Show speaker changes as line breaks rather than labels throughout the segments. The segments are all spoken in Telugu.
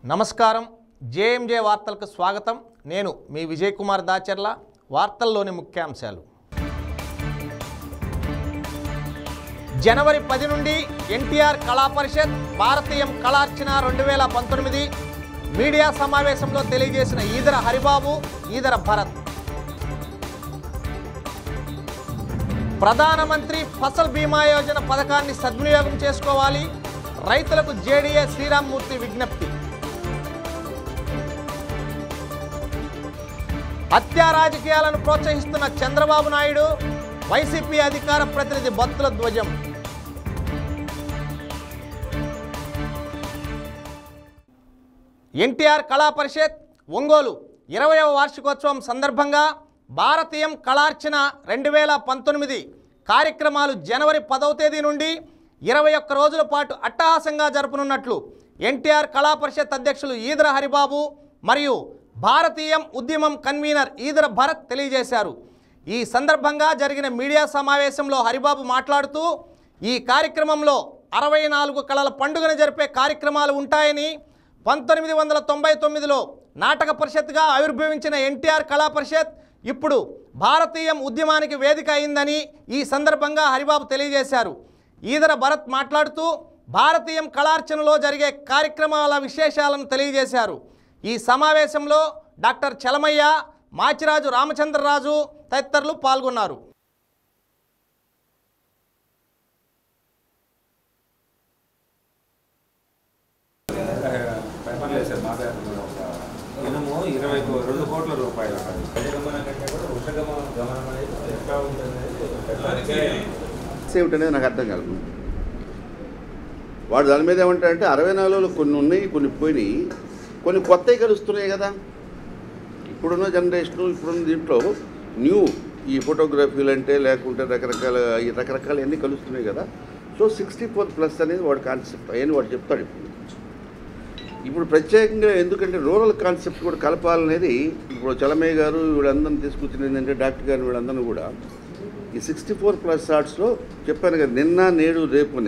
నమస్కారం జేఎంజే వార్తలకు స్వాగతం నేను మీ విజయ్ కుమార్ దాచర్ల వార్తల్లోని ముఖ్యాంశాలు జనవరి 10 నుండి ఎన్టీఆర్ కళా పరిషత్ భారతీయం కళార్చన 2019 మీడియా సమావేశంలో తెలియజేసిన ఈదర హరిబాబు ఈదర భరత్ ప్రధానమంత్రి ఫసల్ బీమా యోజన పథకాన్ని సద్వినియోగం చేసుకోవాలి రైతులకు జేడీఏ శ్రీరామ్మూర్తి విజ్ఞప్తి హత్యా రాజకీయాలను ప్రోత్సహిస్తున్న చంద్రబాబు నాయుడు వైసీపీ అధికార ప్రతినిధి బత్తుల ధ్వజం ఎన్టీఆర్ కళా పరిషత్ ఒంగోలు 20వ వార్షికోత్సవం సందర్భంగా భారతీయం కళార్చన 2019 కార్యక్రమాలు జనవరి 10వ తేదీ నుండి 21 రోజుల పాటు అట్టహాసంగా జరుపునున్నట్లు ఎన్టీఆర్ కళా పరిషత్ అధ్యక్షులు ఈదర హరిబాబు మరియు భారతీయం ఉద్యమం కన్వీనర్ ఈదర భరత్ తెలియజేశారు. ఈ సందర్భంగా జరిగిన మీడియా సమావేశంలో హరిబాబు మాట్లాడుతూ ఈ కార్యక్రమంలో 64 కళల పండుగను జరిపే కార్యక్రమాలు ఉంటాయని 1999లో నాటక పరిషత్గా ఆవిర్భవించిన ఎన్టీఆర్ కళా పరిషత్ ఇప్పుడు భారతీయం ఉద్యమానికి వేదిక అయిందని ఈ సందర్భంగా హరిబాబు తెలియజేశారు. ఈదర భరత్ మాట్లాడుతూ భారతీయం కళార్చనలో జరిగే కార్యక్రమాల విశేషాలను తెలియజేశారు. ఈ సమావేశంలో డాక్టర్ చలమయ్య, మాచిరాజు రామచంద్రరాజు తదితరులు పాల్గొన్నారు.
ఇనము 22 కోట్ల రూపాయలు
ఏమిటనేది నాకు అర్థం కాదు. వాడు దాని మీద ఏమంటాడంటే 64లో కొన్ని ఉన్నాయి, కొన్ని పోయినాయి, కొన్ని కొత్తవి కలుస్తున్నాయి కదా. ఇప్పుడున్న జనరేషను ఇప్పుడున్న దీంట్లో న్యూ ఈ ఫోటోగ్రఫీలు అంటే లేకుంటే రకరకాల అన్నీ కలుస్తున్నాయి కదా. సో 64+ అనేది వాడు కాన్సెప్ట్ అయ్యని వాడు చెప్తాడు. ఇప్పుడు ప్రత్యేకంగా ఎందుకంటే రూరల్ కాన్సెప్ట్ కూడా కలపాలనేది ఇప్పుడు చలమయ్య గారు వీళ్ళందరినీ తీసుకొచ్చింది ఏంటంటే డాక్టర్ గారు వీళ్ళందరూ కూడా ఈ 64+ ఆర్ట్స్లో చెప్పాను కదా, నిన్న నేడు రేపుని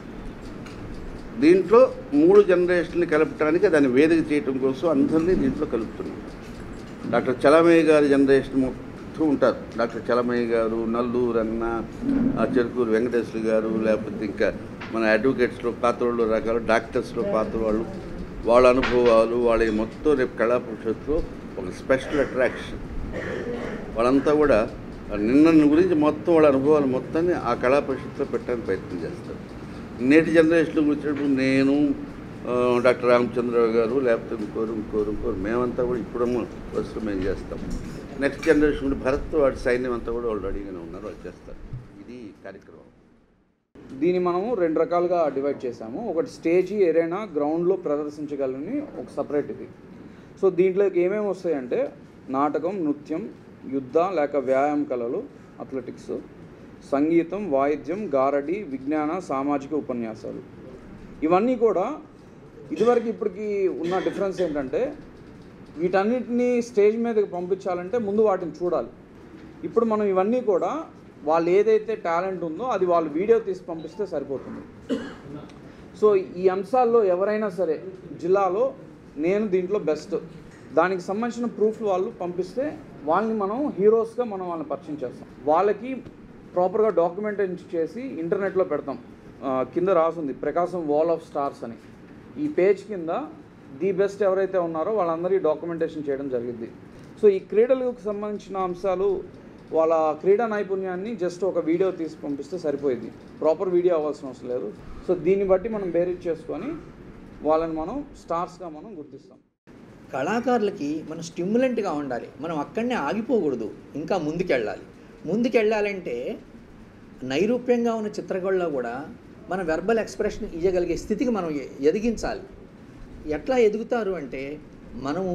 దీంట్లో 3 జనరేషన్ని కలపడానికి దాన్ని వేదిక చేయటం కోసం అందరినీ దీంట్లో కలుపుతున్నాం. డాక్టర్ చలమయ్య గారి జనరేషన్ మొత్తం ఉంటారు. డాక్టర్ చలమయ్య గారు, నల్లూరు అన్న, చెరుకూరు వెంకటేశ్వర గారు, లేకపోతే ఇంకా మన అడ్వకేట్స్లో పాత వాళ్ళు రకాలు, డాక్టర్స్లో పాత వాళ్ళు, వాళ్ళ అనుభవాలు, వాళ్ళ మొత్తం రేపు కళా పరిషత్తులో ఒక స్పెషల్ అట్రాక్షన్. వాళ్ళంతా కూడా నిన్న గురించి మొత్తం వాళ్ళ అనుభవాలు మొత్తాన్ని ఆ కళా పరిషత్తులో పెట్టడానికి ప్రయత్నం చేస్తారు. నేటి జనరేషన్కి వచ్చినప్పుడు నేను, డాక్టర్ రామచంద్రరావు గారు, లేకపోతే ఇంకోరు మేమంతా కూడా ఇప్పుడమ్మ వస్తు మేము చేస్తాం. నెక్స్ట్ జనరేషన్ భరత్ వాడి సైన్యం అంతా కూడా వాళ్ళు రెడీగానే ఉన్నారు, వాళ్ళు చేస్తారు. ఇది కార్యక్రమం.
దీన్ని మనము 2 రకాలుగా డివైడ్ చేసాము. ఒకటి స్టేజీ ఏరైనా గ్రౌండ్లో ప్రదర్శించగలని ఒక సపరేట్ ఇది. సో దీంట్లోకి ఏమేమి వస్తాయంటే నాటకం, నృత్యం, యుద్ధ లేక వ్యాయామ కళలు, అథ్లెటిక్స్, సంగీతం, వాయిద్యం, గారడి, విజ్ఞాన, సామాజిక ఉపన్యాసాలు. ఇవన్నీ కూడా ఇదివరకు ఇప్పటికి ఉన్న డిఫరెన్స్ ఏంటంటే వీటన్నిటిని స్టేజ్ మీదకి పంపించాలంటే ముందు వాటిని చూడాలి. ఇప్పుడు మనం ఇవన్నీ కూడా వాళ్ళు ఏదైతే టాలెంట్ ఉందో అది వాళ్ళు వీడియో తీసి పంపిస్తే సరిపోతుంది. సో ఈ అంశాల్లో ఎవరైనా సరే జిల్లాలో నేను దీంట్లో బెస్ట్, దానికి సంబంధించిన ప్రూఫ్ వాళ్ళు పంపిస్తే వాళ్ళని మనం హీరోస్గా మనం వాళ్ళని పరిచయం చేస్తాం. వాళ్ళకి ప్రాపర్గా డాక్యుమెంటేషన్ చేసి ఇంటర్నెట్లో పెడతాం. కింద రాసుంది ప్రకాశం వాల్ ఆఫ్ స్టార్స్ అని. ఈ పేజ్ కింద ది బెస్ట్ ఎవరైతే ఉన్నారో వాళ్ళందరికీ డాక్యుమెంటేషన్ చేయడం జరిగింది. సో ఈ క్రీడలకు సంబంధించిన అంశాలు వాళ్ళ క్రీడా నైపుణ్యాన్ని జస్ట్ ఒక వీడియో తీసి పంపిస్తే సరిపోయింది, ప్రాపర్ వీడియో అవ్వాల్సిన అవసరం లేదు. సో దీన్ని బట్టి మనం బేరీజ్ చేసుకొని వాళ్ళని మనం స్టార్స్గా మనం గుర్తిస్తాం.
కళాకారులకి మనం స్టిమ్యులెంట్గా ఉండాలి, మనం అక్కడనే ఆగిపోకూడదు, ఇంకా ముందుకెళ్ళాలంటే నైరూప్యంగా ఉన్న చిత్రకళలో కూడా మన వెర్బల్ ఎక్స్ప్రెషన్ ఇవ్వగలిగే స్థితికి మనం ఎదిగించాలి. ఎట్లా ఎదుగుతారు అంటే మనము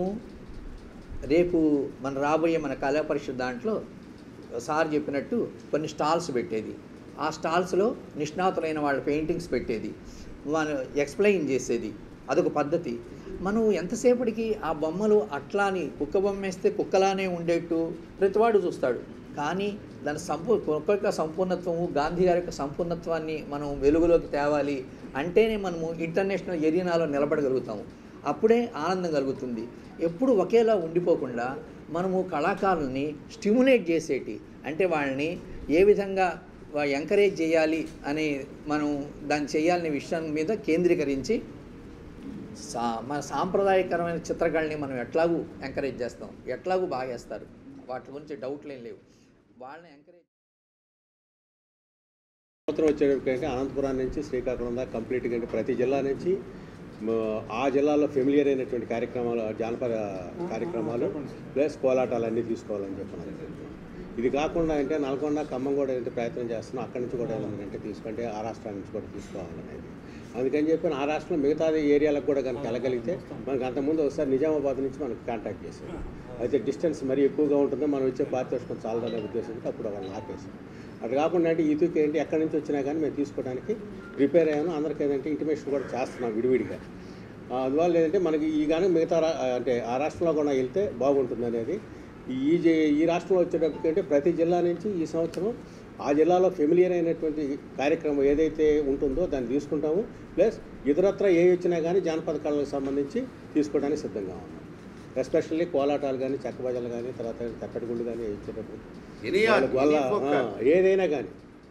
రేపు రాబోయే మన కళా పరిషత్ దాంట్లో సార్ చెప్పినట్టు కొన్ని స్టాల్స్ పెట్టేది, ఆ స్టాల్స్లో నిష్ణాతులైన వాళ్ళ పెయింటింగ్స్ పెట్టేది, వాళ్ళు ఎక్స్ప్లెయిన్ చేసేది, అదొక పద్ధతి. మనం ఎంతసేపటికి ఆ బొమ్మలు అట్లాని కుక్క బొమ్మ వేస్తే కుక్కలానే ఉండేట్టు ప్రతివాడు చూస్తాడు. కానీ దాని ఒక్కొక్క సంపూర్ణత్వము, గాంధీ గారి యొక్క సంపూర్ణత్వాన్ని మనం వెలుగులోకి తేవాలి అంటేనే మనము ఇంటర్నేషనల్ ఎరీనాలో నిలబడగలుగుతాము. అప్పుడే ఆనందం కలుగుతుంది. ఎప్పుడు ఒకేలా ఉండిపోకుండా మనము కళాకారుల్ని స్టిమ్యులేట్ చేసేటి, అంటే వాళ్ళని ఏ విధంగా ఎంకరేజ్ చేయాలి అని మనం దాన్ని చేయాలనే విషయం మీద కేంద్రీకరించి మన సాంప్రదాయకరమైన చిత్రకళని మనం ఎట్లాగూ ఎంకరేజ్ చేస్తాం, ఎట్లాగూ బాగా వేస్తారు, వాటి గురించి డౌట్లు ఏం లేవు. వాళ్ళని ఎంకరేజ్
సంవత్సరం వచ్చేటప్పటికంటే అనంతపురం నుంచి శ్రీకాకుళం దాకా కంప్లీట్గా అంటే ప్రతి జిల్లా నుంచి ఆ జిల్లాలో ఫెమిలియర్ అయినటువంటి కార్యక్రమాలు, జానపద కార్యక్రమాలు ప్లస్ కోలాటాలు అన్నీ తీసుకోవాలని చెప్పినారు. ఇది కాకుండా అంటే నల్గొండ, ఖమ్మం కూడా ఏంటంటే ప్రయత్నం చేస్తున్నాం, అక్కడి నుంచి కూడా ఏమంటే తీసుకుంటే ఆ రాష్ట్రాల నుంచి కూడా తీసుకోవాలనేది. అందుకని చెప్పి ఆ రాష్ట్రంలో మిగతా ఏరియాలకు కూడా కనుక వెళ్ళగలిగితే మనకు అంతకుముందు ఒకసారి నిజామాబాద్ నుంచి మనకు కాంటాక్ట్ చేశాం. అయితే డిస్టెన్స్ మరీ ఎక్కువగా ఉంటుంది, మనం వచ్చే పారితోషికం చాలదనే ఉద్దేశంతో అప్పుడు వాళ్ళని ఆపేసాం. అటు కాకుండా అంటే ఇటుకి ఏంటి ఎక్కడి నుంచి వచ్చినా కానీ మేము తీసుకోవడానికి ప్రిపేర్ అయ్యాము. అందరికీ ఏంటంటే ఇంటిమేషన్ కూడా చేస్తున్నాం విడివిడిగా. అందువల్ల ఏంటంటే మనకి ఈ కానీ మిగతా అంటే ఆ రాష్ట్రంలో కూడా వెళ్తే బాగుంటుంది అనేది. ఈ రాష్ట్రంలో వచ్చేటప్పటికంటే ప్రతి జిల్లా నుంచి ఈ సంవత్సరం ఆ జిల్లాలో ఫెమిలియర్ అయినటువంటి కార్యక్రమం ఏదైతే ఉంటుందో దాన్ని తీసుకుంటాము. ప్లస్ ఇతరత్ర ఏ వచ్చినా కానీ జానపద కళలకు సంబంధించి తీసుకోవడానికి సిద్ధంగా ఉన్నాం. ఎస్పెషల్లీ కోలాటాలు కానీ, చెక్కబజలు కానీ, తర్వాత తక్కడిగుళ్ళు కానీ ఇచ్చేటప్పుడు వల్ల ఏదైనా కానీ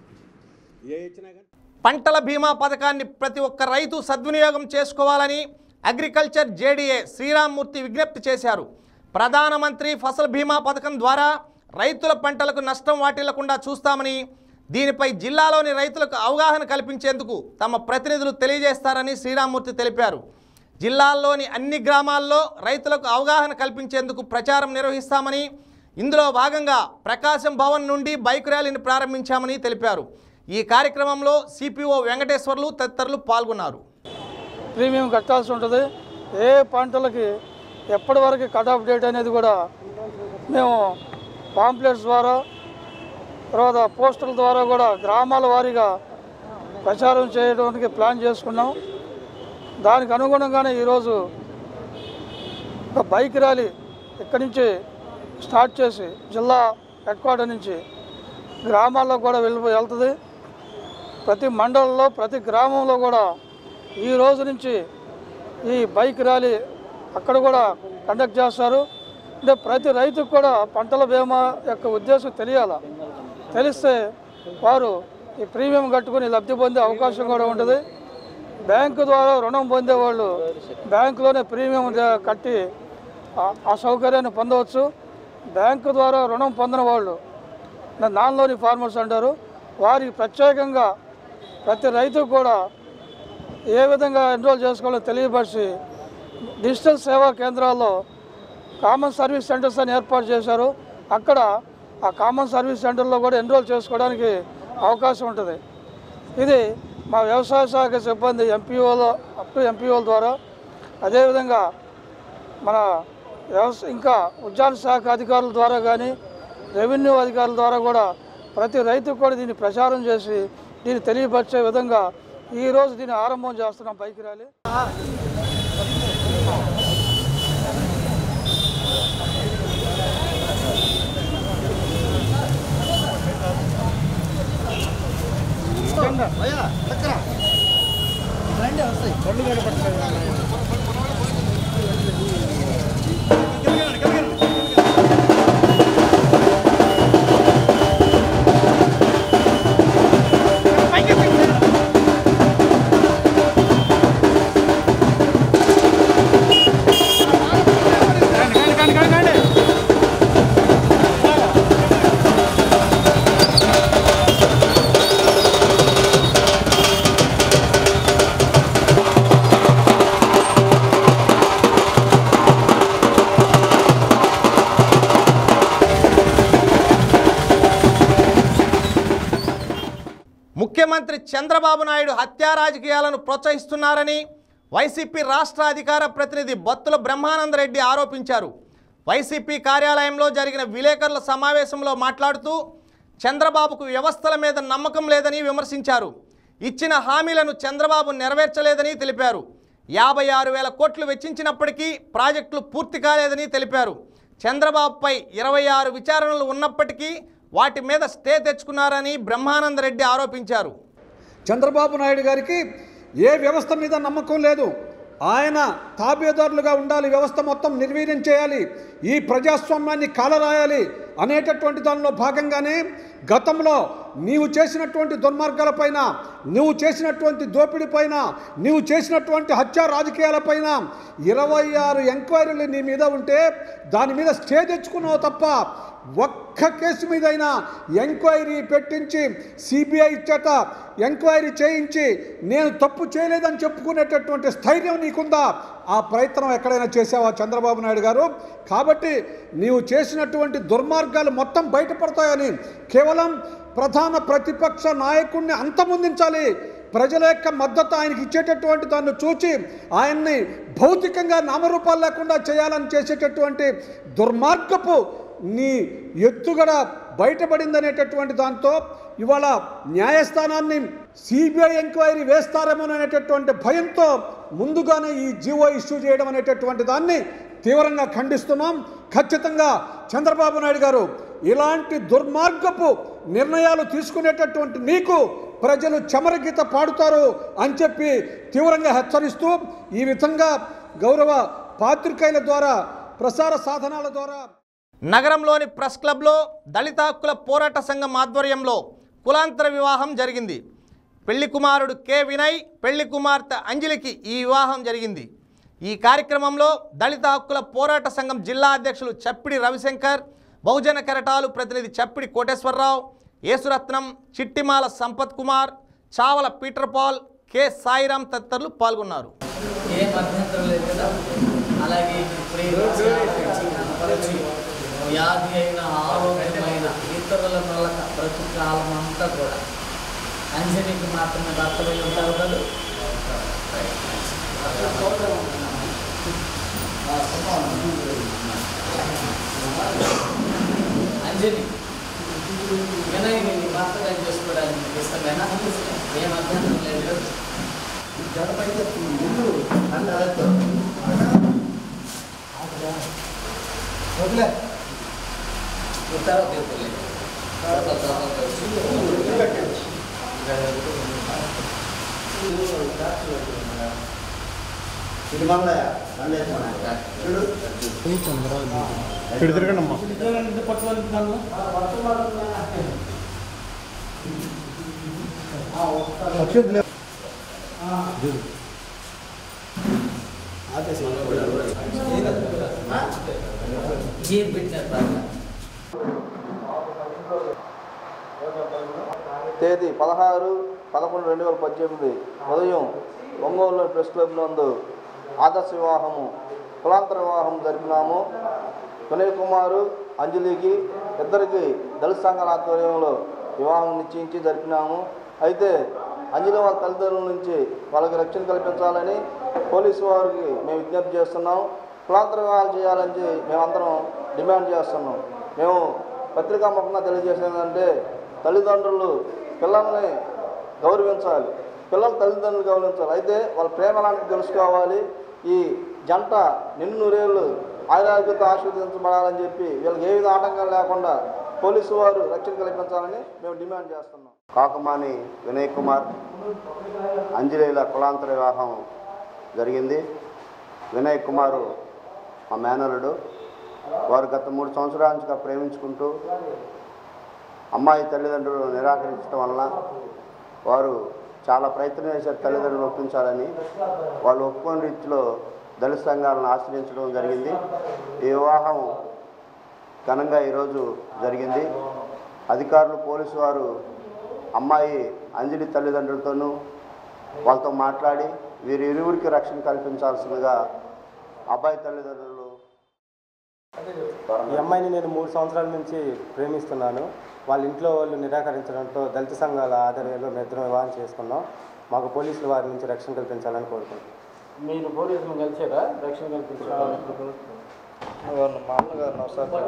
ఏ ఇచ్చినా కానీ.
పంటల బీమా పథకాన్ని ప్రతి ఒక్క రైతు సద్వినియోగం చేసుకోవాలని అగ్రికల్చర్ జేడీఏ శ్రీరామ్మూర్తి విజ్ఞప్తి చేశారు. ప్రధానమంత్రి ఫసల్ బీమా పథకం ద్వారా రైతుల పంటలకు నష్టం వాటిల్లకుండా చూస్తామని, దీనిపై జిల్లాలోని రైతులకు అవగాహన కల్పించేందుకు తమ ప్రతినిధులు తెలియజేస్తారని శ్రీరామ్మూర్తి తెలిపారు. జిల్లాల్లోని అన్ని గ్రామాల్లో రైతులకు అవగాహన కల్పించేందుకు ప్రచారం నిర్వహిస్తామని, ఇందులో భాగంగా ప్రకాశం భవన్ నుండి బైక్ ర్యాలీని ప్రారంభించామని తెలిపారు. ఈ కార్యక్రమంలో సిపిఓ వెంకటేశ్వర్లు తదితరులు పాల్గొన్నారు.
ప్రీమియం కట్టాల్సి ఉంటుంది. ఏ పంటలకి ఎప్పటి వరకు కట్ ఆఫ్ డేట్ అనేది కూడా మేము పాంప్లెట్స్ ద్వారా, తర్వాత పోస్టర్ల ద్వారా కూడా గ్రామాల వారీగా ప్రచారం చేయడానికి ప్లాన్ చేసుకున్నాం. దానికి అనుగుణంగానే ఈరోజు ఒక బైక్ ర్యాలీ ఇక్కడి నుంచి స్టార్ట్ చేసి జిల్లా హెడ్ క్వార్టర్ నుంచి గ్రామాల్లో కూడా వెళ్తుంది. ప్రతి మండలంలో, ప్రతి గ్రామంలో కూడా ఈ రోజు నుంచి ఈ బైక్ ర్యాలీ అక్కడ కూడా కండక్ట్ చేస్తారు. అంటే ప్రతి రైతుకు కూడా పంటల బీమా యొక్క ఉద్దేశం తెలియాలా, తెలిస్తే వారు ఈ ప్రీమియం కట్టుకుని లబ్ధి పొందే అవకాశం కూడా ఉంటుంది. బ్యాంకు ద్వారా రుణం పొందేవాళ్ళు బ్యాంకులోనే ప్రీమియం కట్టి ఆ సౌకర్యాన్ని పొందవచ్చు. బ్యాంకు ద్వారా రుణం పొందిన వాళ్ళు నాన్ లోన్ ఫార్మర్స్ అంటారు, వారికి ప్రత్యేకంగా ప్రతి రైతుకు కూడా ఏ విధంగా ఎన్రోల్ చేసుకోవాలో తెలియపరిచి డిజిటల్ సేవా కేంద్రాల్లో కామన్ సర్వీస్ సెంటర్స్ అని ఏర్పాటు చేశారు. అక్కడ ఆ కామన్ సర్వీస్ సెంటర్లో కూడా ఎన్రోల్ చేసుకోవడానికి అవకాశం ఉంటుంది. ఇది మా వ్యవసాయ శాఖ సిబ్బంది ఎంపీఓల ద్వారా, అదేవిధంగా మన ఇంకా ఉద్యాన శాఖ అధికారుల ద్వారా కానీ, రెవెన్యూ అధికారుల ద్వారా కూడా ప్రతి రైతుకు కూడా దీన్ని ప్రచారం చేసి దీన్ని తెలియపరిచే విధంగా ఈరోజు దీన్ని ఆరంభం చేస్తున్నాం బైక్ ర్యాలీ.
ముఖ్యమంత్రి చంద్రబాబు నాయుడు హత్యా రాజకీయాలను ప్రోత్సహిస్తున్నారని వైసీపీ రాష్ట్ర అధికార ప్రతినిధి బత్తుల బ్రహ్మానందరెడ్డి ఆరోపించారు. వైసీపీ కార్యాలయంలో జరిగిన విలేకరుల సమావేశంలో మాట్లాడుతూ చంద్రబాబుకు వ్యవస్థల మీద నమ్మకం లేదని విమర్శించారు. ఇచ్చిన హామీలను చంద్రబాబు నెరవేర్చలేదని తెలిపారు. 56,000 కోట్లు వెచ్చించినప్పటికీ ప్రాజెక్టులు పూర్తి కాలేదని తెలిపారు. చంద్రబాబుపై 26 విచారణలు ఉన్నప్పటికీ వాటి మీద స్టే తెచ్చుకున్నారని బ్రహ్మానందరెడ్డి ఆరోపించారు.
చంద్రబాబు నాయుడు గారికి ఏ వ్యవస్థ మీద నమ్మకం లేదు. ఆయన తాబేదారులుగా ఉండాలి, వ్యవస్థ మొత్తం నిర్వీర్యం చేయాలి, ఈ ప్రజాస్వామ్యాన్ని కాలరాయాలి అనేటటువంటి దానిలో భాగంగానే గతంలో నీవు చేసినటువంటి దుర్మార్గాలపైన, నువ్వు చేసినటువంటి దోపిడీపైన, నువ్వు చేసినటువంటి హత్యా రాజకీయాలపైన 26 ఎంక్వైరీలు నీ మీద ఉంటే దాని మీద స్టే తెచ్చుకున్నావు తప్ప ఒక్క కేసు మీదైనా ఎంక్వైరీ పెట్టించి సిబిఐ చేత ఎంక్వైరీ చేయించి నేను తప్పు చేయలేదని చెప్పుకునేటటువంటి స్థైర్యం నీకుందా? ఆ ప్రయత్నం ఎక్కడైనా చేసావా చంద్రబాబు నాయుడు గారు? కాబట్టి నీవు చేసినటువంటి దుర్మార్గాలు మొత్తం బయటపడతాయని కేవలం ప్రధాన ప్రతిపక్ష నాయకుడిని అంతమొందించాలి, ప్రజల యొక్క మద్దతు ఆయనకి ఇచ్చేటటువంటి దాన్ని చూచి ఆయన్ని భౌతికంగా నామరూపాలు లేకుండా చేయాలని చేసేటటువంటి దుర్మార్గపు నీ ఎత్తుగడ బయటపడిందనేటటువంటి దాంతో ఇవాళ న్యాయస్థానాన్ని సిబిఐ ఎంక్వైరీ వేస్తారేమోననేటటువంటి భయంతో ముందుగానే ఈ జీవో ఇష్యూ చేయడం అనేటటువంటి దాన్ని తీవ్రంగా ఖండిస్తున్నాం. ఖచ్చితంగా చంద్రబాబు నాయుడు గారు ఇలాంటి దుర్మార్గపు నిర్ణయాలు తీసుకునేటటువంటి నీకు ప్రజలు చమరగీత పాడుతారు అని చెప్పి తీవ్రంగా హెచ్చరిస్తూ ఈ విధంగా గౌరవ పాత్రికేయుల ద్వారా ప్రసార సాధనాల ద్వారా
నగరంలోని ప్రెస్ క్లబ్లో దళిత హక్కుల పోరాట సంఘం ఆధ్వర్యంలో కులాంతర వివాహం జరిగింది. పెళ్లి కుమారుడు కె వినయ్, పెళ్లి కుమార్తె అంజలికి ఈ వివాహం జరిగింది. ఈ కార్యక్రమంలో దళిత హక్కుల పోరాట సంఘం జిల్లా అధ్యక్షులు చప్పిడి రవిశంకర్, బహుజన కెరటాలు ప్రతినిధి Chappidi Koteswararao, Yesuratnam, Chittimala Sampath Kumar, Chavala Peter Paul, K Sairam తదితరులు పాల్గొన్నారు.
వ్యాధి అయిన ఆరోగ్యమైన ఇతరుల వల్ల బ్రతుకాలం అంతా కూడా అంజలికి మాత్రమే భర్తపై ఉంటారు కదా. అంజలి వినయ్ని భర్తగా చేసుకోవడానికి ఇష్టమేనా? ఏం అభ్యంతరం లేదు.
తేదీ 16/11/2018 ఉదయం ఒంగోలులోని ప్రెస్ క్లబ్ నందు ఆదర్శ వివాహము, కులాంతర వివాహం జరిపినాము. వినయ్ కుమారు అంజలికి ఇద్దరికి దళిత సంఘాల ఆధ్వర్యంలో వివాహం నిశ్చయించి జరిపినాము. అయితే అంజలి వాళ్ళ తల్లిదండ్రుల నుంచి వాళ్ళకి రక్షణ కల్పించాలని పోలీసు వారికి మేము విజ్ఞప్తి చేస్తున్నాం. కులాంతర వివాహాలు చేయాలని మేమందరం డిమాండ్ చేస్తున్నాం. మేము పత్రికాముఖంగా తెలియజేసేదంటే తల్లిదండ్రులు పిల్లల్ని గౌరవించాలి, పిల్లలు తల్లిదండ్రులు గౌరవించాలి. అయితే వాళ్ళ ప్రేమ లాంటిది తెలుసుకోవాలి. ఈ జంట నిండు నూరేళ్ళు ఆయురారోగ్యంతో ఆశీర్వదించబడాలని చెప్పి వీళ్ళకి ఏ విధ ఆటంకాలు లేకుండా పోలీసు వారు రక్షణ కల్పించాలని మేము డిమాండ్ చేస్తున్నాం.
కాకమాని వినయ్ కుమార్ అంజలిల కులాంతర వివాహం జరిగింది. వినయ్ కుమారు మా మేనలుడు. వారు గత 3 సంవత్సరాల నుంచి ప్రేమించుకుంటూ అమ్మాయి తల్లిదండ్రులు నిరాకరించడం వలన వారు చాలా ప్రయత్నం చేశారు తల్లిదండ్రులు ఒప్పించాలని. వాళ్ళు ఒప్పుకోని రీతిలో దళిత సంఘాలను ఆశ్రయించడం జరిగింది. ఈ వివాహం ఘనంగా ఈరోజు జరిగింది. అధికారులు పోలీసు వారు అమ్మాయి అంజలి తల్లిదండ్రులతోనూ వాళ్ళతో మాట్లాడి వీరి ఇరువురికి రక్షణ కల్పించాల్సిందిగా అబ్బాయి తల్లిదండ్రులు.
ఈ అమ్మాయిని నేను 3 సంవత్సరాల నుంచి ప్రేమిస్తున్నాను. వాళ్ళ ఇంట్లో వాళ్ళు నిరాకరించడంతో దళిత సంఘాల ఆధ్వర్యంలో నిద్ర వివాహం చేసుకున్నాం. మాకు పోలీసులు వారి నుంచి రక్షణ కల్పించాలని కోరుకుంటున్నాం.
మీరు పోలీసులు కలిసారా రక్షణ కల్పించాలి?
మా అన్నగారు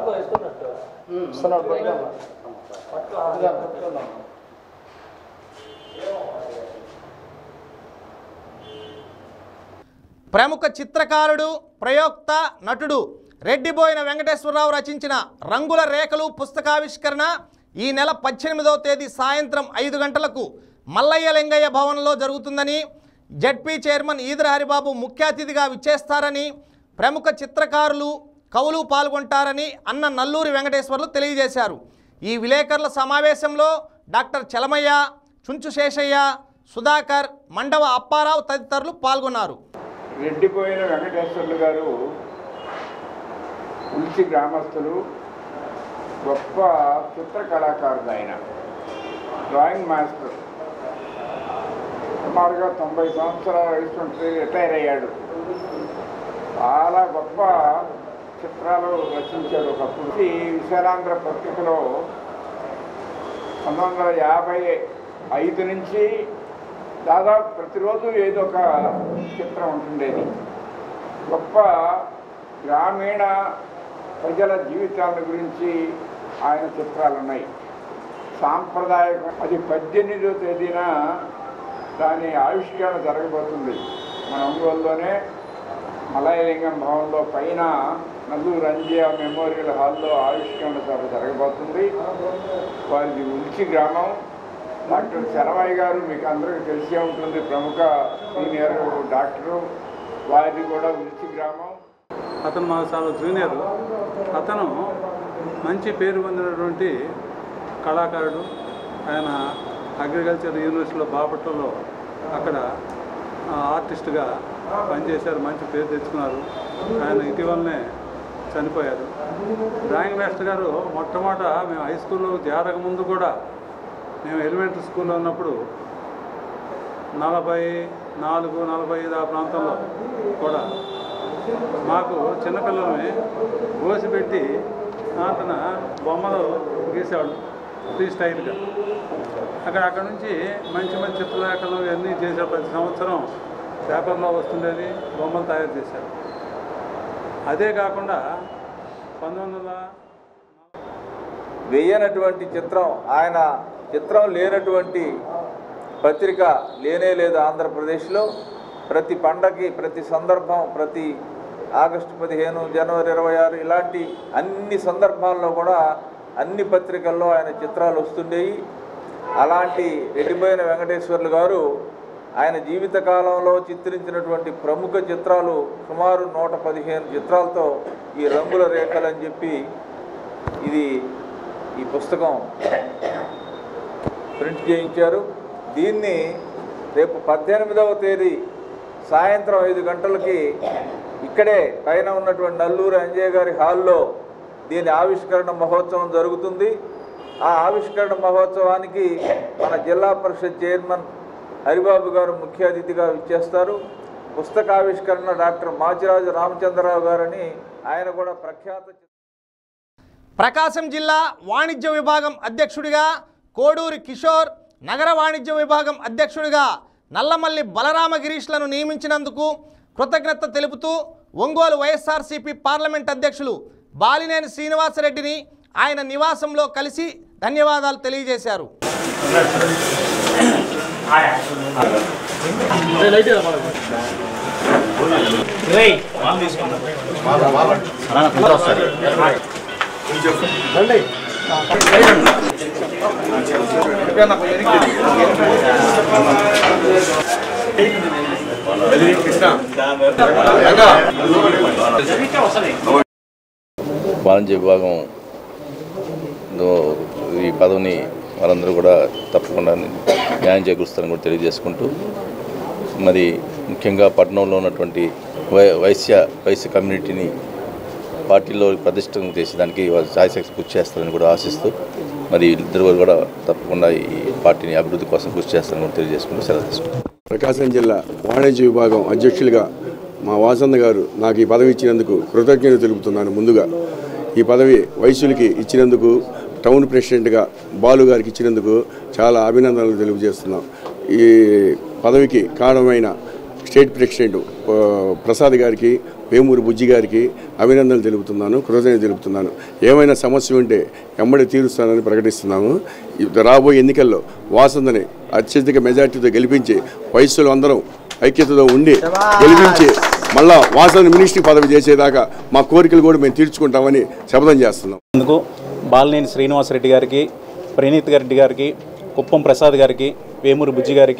ప్రముఖ చిత్రకారుడు, ప్రయోక్త, నటుడు రెడ్డిబోయిన వెంకటేశ్వరరావు రచించిన రంగుల రేఖలు పుస్తకావిష్కరణ ఈ నెల 18వ తేదీ సాయంత్రం 5 గంటలకు మల్లయ్య లింగయ్య భవన్లో జరుగుతుందని జెడ్పీ చైర్మన్ ఈదర హరిబాబు ముఖ్య అతిథిగా విచ్చేస్తారని, ప్రముఖ చిత్రకారులు కవులు పాల్గొంటారని అన్న నల్లూరి వెంకటేశ్వర్లు తెలియజేశారు. ఈ విలేకరుల సమావేశంలో డాక్టర్ చలమయ్య, చుంచు శేషయ్య, సుధాకర్, మండవ అప్పారావు తదితరులు పాల్గొన్నారు.
రెడ్డిపోయిన వెంకటేశ్వర్లు గారు ఉల్చి గ్రామస్తులు, గొప్ప చిత్ర కళాకారుడు. ఆయన డ్రాయింగ్ మాస్టర్. సుమారుగా 90 సంవత్సరాల వయసు ఉంటుంది, రిటైర్ అయ్యాడు. చాలా గొప్ప చిత్రాలు రచించాడు. ఒకప్పుడు విశాలాంధ్ర పత్రికలో 1955 నుంచి దాదాపు ప్రతిరోజు ఏదో ఒక చిత్రం ఉంటుండేది. గొప్ప గ్రామీణ ప్రజల జీవితాల గురించి ఆయన చిత్రాలు ఉన్నాయి. సాంప్రదాయక అది 18వ తేదీన దాని ఆవిష్కరణ జరగబోతుంది. మన ఒంగోలులోనే మలయలింగం భవన్లో పైన నల్లూరు రంజియా మెమోరియల్ హాల్లో ఆవిష్కరణ సభ జరగబోతుంది. వారిది ఉల్చి గ్రామం. డాక్టర్ చలమయ్య గారు మీకు అందరికీ తెలిసే ఉంటుంది, ప్రముఖ సీనియర్ డాక్టరు. వారిది కూడా ఉల్చి గ్రామం.
అతను మాకు చాలా జూనియర్. అతను మంచి పేరు పొందినటువంటి కళాకారుడు. ఆయన అగ్రికల్చర్ యూనివర్సిటీలో బాపట్లలో అక్కడ ఆర్టిస్ట్గా పనిచేశారు. మంచి పేరు తెచ్చుకున్నారు. ఆయన ఇటీవలనే చనిపోయారు. డ్రాయింగ్ మాస్టర్ గారు మొట్టమొదట మేము హై స్కూల్లో చేరకముందు కూడా, మేము ఎలిమెంటరీ స్కూల్లో ఉన్నప్పుడు 44-45 ఆ ప్రాంతంలో కూడా మాకు చిన్నపిల్లల్ని గోసిపెట్టి అతను బొమ్మలు గీసాడు ఫ్రీ స్టైల్గా. అక్కడ నుంచి మంచి మంచి చిత్రలేఖలు ఇవన్నీ చేశారు. ప్రతి సంవత్సరం పేపర్లో వస్తుండేది, బొమ్మలు తయారు చేశారు. అదే కాకుండా 1900
వేయనటువంటి చిత్రం, ఆయన చిత్రం లేనటువంటి పత్రిక లేనే లేదు ఆంధ్రప్రదేశ్లో. ప్రతి పండగకి, ప్రతి సందర్భం, ప్రతి ఆగస్టు 15, జనవరి 26 ఇలాంటి అన్ని సందర్భాల్లో కూడా అన్ని పత్రికల్లో ఆయన చిత్రాలు వస్తుండేవి. అలాంటి రెడ్డిపోయిన వెంకటేశ్వర్లు గారు ఆయన జీవితకాలంలో చిత్రించినటువంటి ప్రముఖ చిత్రాలు సుమారు 115 చిత్రాలతో ఈ రంగుల రేఖలు అని చెప్పి ఈ పుస్తకం ప్రింట్ చేయించారు. దీన్ని రేపు 18వ తేదీ సాయంత్రం 5 గంటలకి ఇక్కడే పైన ఉన్నటువంటి నల్లూరు అంజయ్య గారి హాల్లో దీని ఆవిష్కరణ మహోత్సవం జరుగుతుంది. ఆ ఆవిష్కరణ మహోత్సవానికి మన జిల్లా పరిషత్ చైర్మన్ హరిబాబు గారు ముఖ్య అతిథిగా విచ్చేస్తారు. పుస్తకావిష్కరణ డాక్టర్ మాచిరాజు రామచంద్రరావు గారని, ఆయన కూడా ప్రఖ్యాత.
ప్రకాశం జిల్లా వాణిజ్య విభాగం అధ్యక్షుడిగా కోడూరి కిషోర్, నగర వాణిజ్య విభాగం అధ్యక్షుడిగా నల్లమల్లి బలరామ గిరీష్లను నియమించినందుకు కృతజ్ఞత తెలుపుతూ ఒంగోలు వైఎస్ఆర్సీపీ పార్లమెంట్ అధ్యక్షులు బాలినేని శ్రీనివాసరెడ్డిని ఆయన నివాసంలో కలిసి ధన్యవాదాలు తెలియజేశారు.
వాణిజ్య విభాగం ఈ పదవిని వాళ్ళందరూ కూడా తప్పకుండా న్యాయం చేకూరుస్తారని కూడా తెలియజేసుకుంటూ, మరి ముఖ్యంగా పట్టణంలో ఉన్నటువంటి వైశ్య కమ్యూనిటీని పార్టీలో ప్రతిష్టం చేసేదానికి వాళ్ళు సాయశక్తి కృషి చేస్తారని కూడా ఆశిస్తూ, మరి ఇద్దరు కూడా తప్పకుండా ఈ పార్టీని అభివృద్ధి కోసం కృషి చేస్తారని కూడా తెలియజేసుకుంటూ సెలవు తీసుకుంటాం.
ప్రకాశం జిల్లా వాణిజ్య విభాగం అధ్యక్షులుగా మా వాసన్న గారు నాకు ఈ పదవి ఇచ్చినందుకు కృతజ్ఞతలు తెలుపుతున్నాను. ముందుగా ఈ పదవి వైశ్యులకి ఇచ్చినందుకు, టౌన్ ప్రెసిడెంట్గా బాలు గారికి ఇచ్చినందుకు చాలా అభినందనలు తెలియజేస్తున్నాం. ఈ పదవికి కారణమైన స్టేట్ ప్రెసిడెంట్ ప్రసాద్ గారికి, వేమూరి బుజ్జి గారికి అభినందనలు తెలుపుతున్నాను, కృతజ్ఞతలు తెలుపుతున్నాను. ఏమైనా సమస్య ఉంటే ఎమ్మడి తీరుస్తానని ప్రకటిస్తున్నాము. రాబోయే ఎన్నికల్లో వాసందని అత్యధిక మెజార్టీతో గెలిపించి వయస్సులు అందరం ఐక్యతతో ఉండి గెలిపించి మళ్ళా వాసన మినిస్ట్రీ పదవి చేసేదాకా మా కోరికలు కూడా మేము తీర్చుకుంటామని శపథం చేస్తున్నాం.
అందుకు బాలినేని శ్రీనివాసరెడ్డి గారికి, ప్రణీత్ రెడ్డి గారికి, కుప్పం ప్రసాద్ గారికి, వేమూరి బుజ్జి గారికి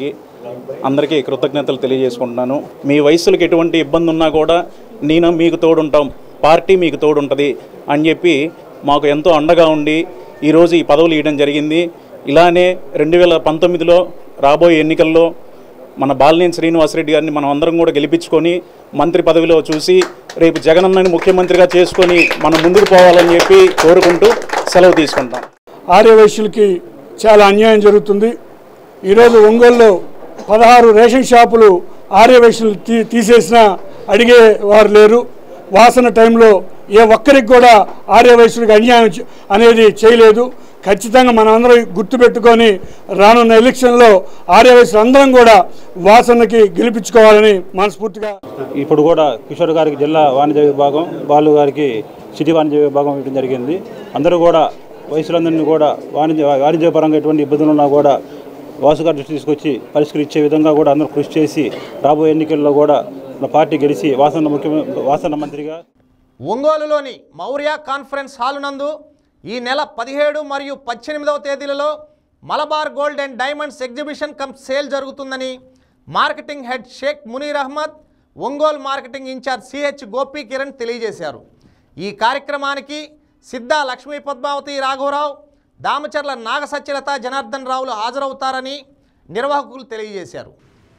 అందరికీ కృతజ్ఞతలు తెలియజేసుకుంటున్నాను. మీ వయసులకు ఎటువంటి ఇబ్బంది ఉన్నా కూడా నేను మీకు తోడుంటాం, పార్టీ మీకు తోడుంటుంది అని చెప్పి మాకు ఎంతో అండగా ఉండి ఈరోజు ఈ పదవులు ఇవ్వడం జరిగింది. ఇలానే 2019లో రాబోయే ఎన్నికల్లో మన బాలినేని శ్రీనివాసరెడ్డి గారిని మనం అందరం కూడా గెలిపించుకొని మంత్రి పదవిలో చూసి రేపు జగనన్నని ముఖ్యమంత్రిగా చేసుకొని మనం ముందుకు పోవాలని చెప్పి కోరుకుంటూ సెలవు తీసుకుంటాం.
ఆర్యవైశ్యులకి చాలా అన్యాయం జరుగుతుంది. ఈరోజు ఒంగోలులో 16 రేషన్ షాపులు ఆర్యవైశ్యులు తీసేసినా అడిగే వారు లేరు. వాసన టైంలో ఏ ఒక్కరికి కూడా ఆర్యవైశ్యుడికి అన్యాయం అనేది చేయలేదు. ఖచ్చితంగా మనం అందరం గుర్తుపెట్టుకొని రానున్న ఎలక్షన్లో ఆర్యవైశ్యులు అందరం కూడా వాసనకి గెలిపించుకోవాలని మనస్ఫూర్తిగా.
ఇప్పుడు కూడా కిషోర్ గారికి జిల్లా వాణిజ్య విభాగం, బాలు గారికి సిటీ వాణిజ్య విభాగం ఇవ్వడం జరిగింది. అందరూ కూడా వయసులందరినీ కూడా వాణిజ్యపరంగా ఎటువంటి ఇబ్బందులు ఉన్నా కూడా వాసు గారి దృష్టి తీసుకొచ్చి పరిష్కరించే విధంగా కూడా అందరూ కృషి చేసి రాబోయే ఎన్నికల్లో కూడా మన పార్టీ గెలిచి వాసన మంత్రిగా.
ఒంగోలులోని మౌర్య కాన్ఫరెన్స్ హాల్ నందు ఈ నెల 17 మరియు 18వ తేదీలలో Malabar gold and diamonds exhibition cum sale జరుగుతుందని marketing head Sheikh Munir Ahmed, Ongole marketing incharge C H Gopi Kiran తెలియజేశారు. ఈ కార్యక్రమానికి సిద్ధా లక్ష్మీ పద్మావతి రాఘవరావు, దామచర్ల నాగసత్యలత జనార్దన్ రావులు హాజరవుతారని నిర్వాహకులు తెలియజేశారు.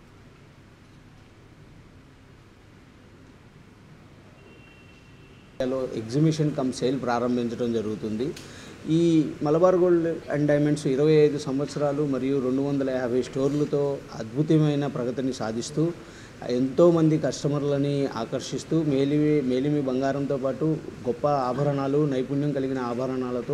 ఎగ్జిబిషన్ కమ్ సేల్ ప్రారంభించడం జరుగుతుంది. ఈ మలబార్ గోల్డ్ అండ్ డైమండ్స్ 25 సంవత్సరాలు మరియు 250 స్టోర్లతో అద్భుతమైన ప్రగతిని సాధిస్తూ ఎంతోమంది కస్టమర్లని ఆకర్షిస్తూ మేలిమి బంగారంతో పాటు గొప్ప ఆభరణాలు, నైపుణ్యం కలిగిన ఆభరణాలతో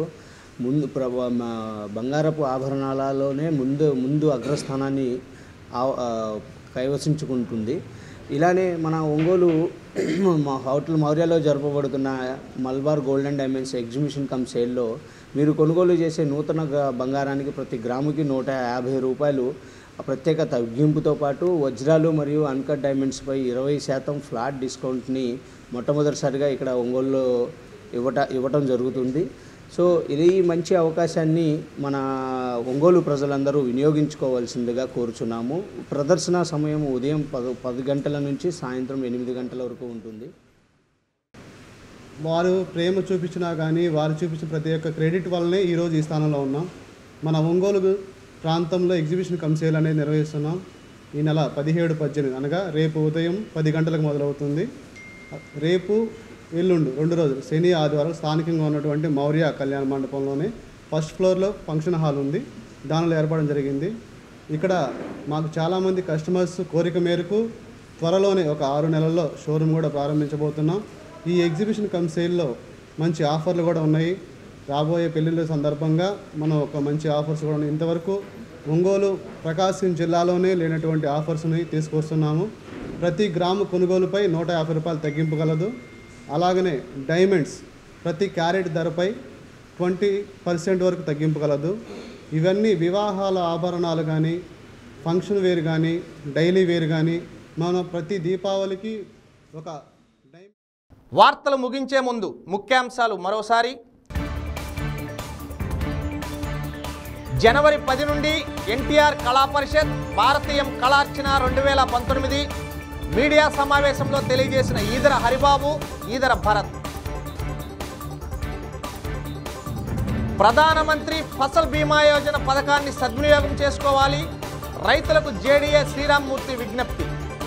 బంగారపు ఆభరణాలలోనే ముందు అగ్రస్థానాన్ని కైవసించుకుంటుంది. ఇలానే మన ఒంగోలు హోటల్ మౌర్యాలో జరపబడుతున్న Malabar gold and diamonds exhibition cum సేల్లో మీరు కొనుగోలు చేసే నూతన బంగారానికి ప్రతి గ్రాముకి 150 రూపాయలు ప్రత్యేక తగ్గింపుతో పాటు వజ్రాలు మరియు అన్కట్ డైమండ్స్పై 20% ఫ్లాట్ డిస్కౌంట్ని మొట్టమొదటిసారిగా ఇక్కడ ఒంగోలులో ఇవ్వటం జరుగుతుంది. సో ఇది మంచి అవకాశాన్ని మన ఒంగోలు ప్రజలందరూ వినియోగించుకోవాల్సిందిగా కోరుచున్నాము. ప్రదర్శన సమయం ఉదయం 10 గంటల నుంచి సాయంత్రం 8 గంటల వరకు ఉంటుంది.
వారు ప్రేమ చూపించినా కానీ వారు చూపించిన ప్రతి ఒక్క క్రెడిట్ వల్లనే ఈరోజు ఈ స్థానంలో ఉన్నాం. మన ఒంగోలు ప్రాంతంలో ఎగ్జిబిషన్ కమ్ సేల్ అనేది నిర్వహిస్తున్నాం. ఈ నెల 17, 18 అనగా రేపు ఉదయం 10 గంటలకు మొదలవుతుంది. రేపు ఎల్లుండు 2 రోజులు శని ఆదివారం స్థానికంగా ఉన్నటువంటి మౌర్య కళ్యాణ మండపంలోనే ఫస్ట్ ఫ్లోర్లో ఫంక్షన్ హాల్ ఉంది, దానిలో ఏర్పడడం జరిగింది. ఇక్కడ మాకు చాలామంది కస్టమర్స్ కోరిక మేరకు త్వరలోనే ఒక 6 నెలల్లో షోరూమ్ కూడా ప్రారంభించబోతున్నాం. ఈ ఎగ్జిబిషన్ కమ్ సేల్లో మంచి ఆఫర్లు కూడా ఉన్నాయి. రాబోయే పెళ్లిళ్ళ సందర్భంగా మనం ఒక మంచి ఆఫర్స్ కూడా ఉన్నాయి. ఇంతవరకు ఒంగోలు ప్రకాశం జిల్లాలోనే లేనటువంటి ఆఫర్స్ని తీసుకొస్తున్నాము. ప్రతి గ్రాము కొనుగోలుపై 150 రూపాయలు తగ్గింపు కలదు. అలాగనే డైమండ్స్ ప్రతి క్యారెట్ ధరపై 20% వరకు తగ్గింపు కలదు. ఇవన్నీ వివాహాల ఆభరణాలు కానీ, ఫంక్షన్ వేర్ కానీ, డైలీ వేర్ కానీ మనం ప్రతి దీపావళికి ఒక
వార్తలు ముగించే ముందు ముఖ్యాంశాలు మరోసారి. జనవరి 10 నుండి ఎన్టీఆర్ కళా పరిషత్ భారతీయం కళార్చన 2019 మీడియా సమావేశంలో తెలియజేసిన ఈదర హరిబాబు, ఈదర భరత్. ప్రధానమంత్రి ఫసల్ బీమా యోజన పథకాన్ని సద్వినియోగం చేసుకోవాలి, రైతులకు జేడీఏ శ్రీరామ్మూర్తి విజ్ఞప్తి.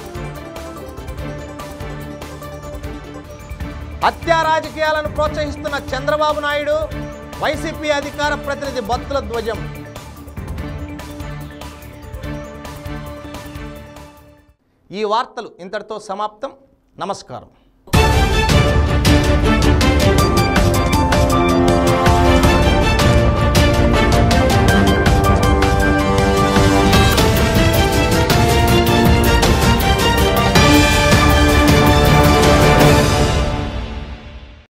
హత్యా రాజకీయాలను ప్రోత్సహిస్తున్న చంద్రబాబు నాయుడు, వైసీపీ అధికార ప్రతినిధి బత్తుల ధ్వజం. ఈ వార్తలు ఇంతటితో సమాప్తం. నమస్కారం.